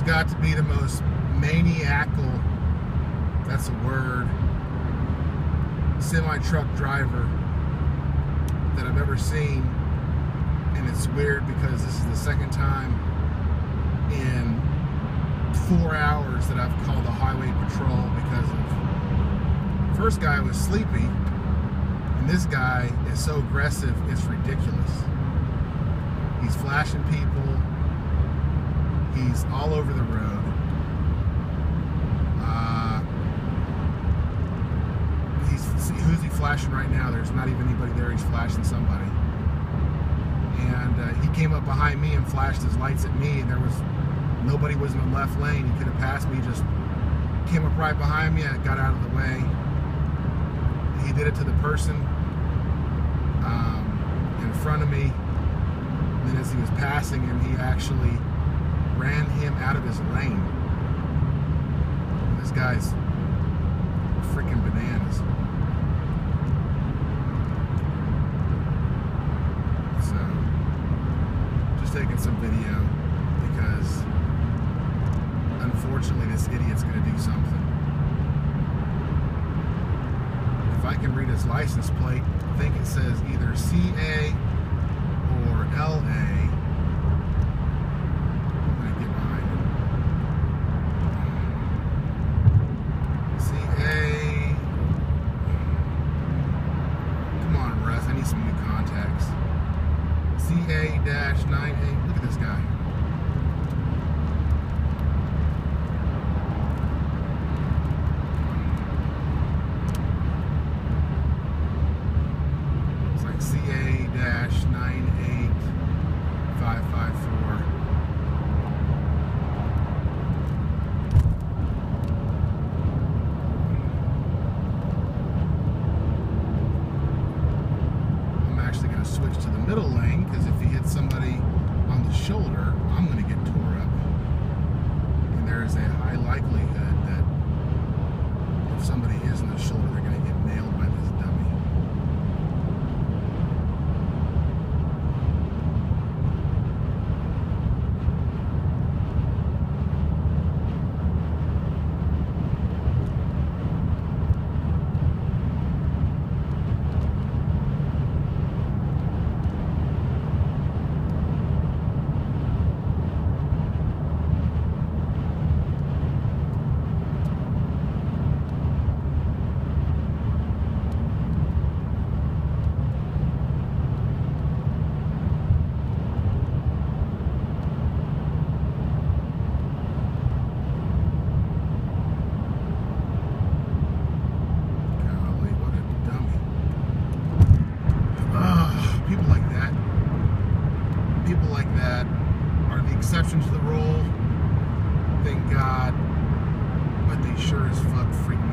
got to be the most maniacal, that's a word, semi-truck driver that I've ever seen. And it's weird because this is the second time in 4 hours that I've called the highway patrol because of, first guy was sleepy, and this guy is so aggressive, it's ridiculous. He's flashing people. He's all over the road. Who's he flashing right now? There's not even anybody there. He's flashing somebody. And he came up behind me and flashed his lights at me, and nobody was in the left lane. He could have passed me, just came up right behind me. I got out of the way. He did it to the person in front of me. And then as he was passing him, he actually ran him out of his lane. This guy's freaking bananas. So, just taking some video because unfortunately this idiot's going to do something. If I can read his license plate, I think it says either CA or LA. Some new contacts. CA-98. Look at this guy. It's like CA-98554. Switch to the middle lane because if he hits somebody on the shoulder, I'm going to get tore up. And there is a high likelihood that if somebody is on the shoulder, they're going to get nailed by this dummy. People like that are the exception to the rule, thank God, but they sure as fuck freak me